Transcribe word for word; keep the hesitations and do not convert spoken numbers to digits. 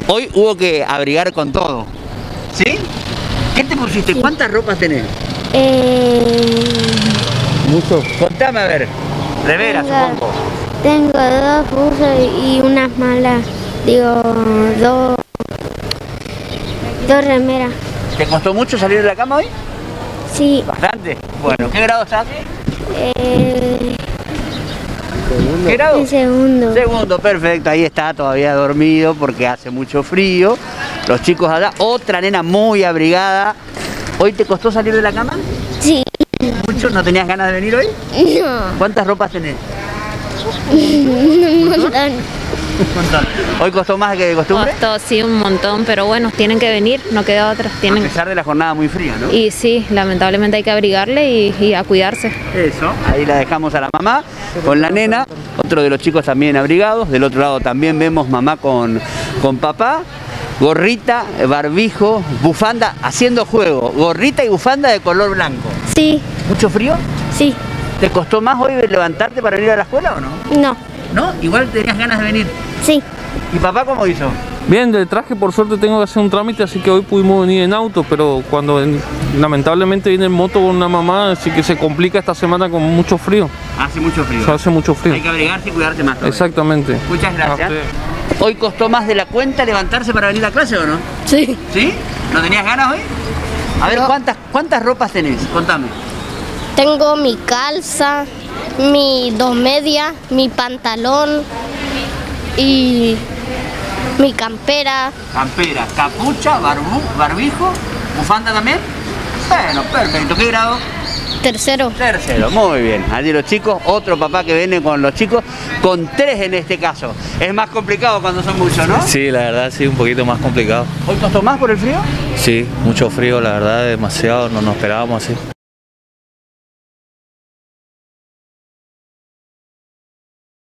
Hoy hubo que abrigar con todo. ¿Sí? ¿Qué te pusiste? Sí. ¿Cuántas ropas tenés? Eh... Mucho. Contame, a ver. Remera, supongo. Tengo dos buzos y unas malas. Digo, dos... Dos remeras. ¿Te costó mucho salir de la cama hoy? Sí. ¿Bastante? Bueno, ¿qué grado estás? Eh... ¿Qué grado? En segundo. Segundo, perfecto. Ahí está todavía dormido porque hace mucho frío. Los chicos allá, otra nena muy abrigada. ¿Hoy te costó salir de la cama? Sí. ¿Mucho? ¿No tenías ganas de venir hoy? No. ¿Cuántas ropas tenés? Un montón. ¿Hoy costó más que de costumbre? Costó, sí, un montón, pero bueno, tienen que venir, no queda otra. Tienen... A pesar de la jornada muy fría, ¿no? Y sí, lamentablemente hay que abrigarle y, y a cuidarse. Eso, ahí la dejamos a la mamá con la nena, otro de los chicos también abrigados, del otro lado también vemos mamá con, con papá, gorrita, barbijo, bufanda, haciendo juego, gorrita y bufanda de color blanco. Sí. ¿Mucho frío? Sí. ¿Te costó más hoy levantarte para ir a la escuela o no? No. ¿No? Igual tenías ganas de venir. Sí. ¿Y papá cómo hizo? Bien, del traje por suerte tengo que hacer un trámite, así que hoy pudimos venir en auto, pero cuando en, lamentablemente viene en moto con una mamá, así que se complica esta semana con mucho frío. Hace mucho frío. O sea, hace mucho frío. Hay que abrigarse y cuidarse más todavía. Exactamente. Muchas gracias. ¿Hoy costó más de la cuenta levantarse para venir a clase o no? Sí. ¿Sí? ¿No tenías ganas hoy? A ver, No. ¿cuántas, cuántas ropas tenés? Contame. Tengo mi calza, mi dos medias, mi pantalón y mi campera. Campera, capucha, barbu, barbijo, bufanda también. Bueno, perfecto. ¿Qué grado? Tercero. Tercero, muy bien. Allí los chicos, otro papá que viene con los chicos, con tres en este caso. Es más complicado cuando son muchos, ¿no? Sí, la verdad sí, un poquito más complicado. ¿Hoy costó más por el frío? Sí, mucho frío, la verdad, demasiado, no nos esperábamos así.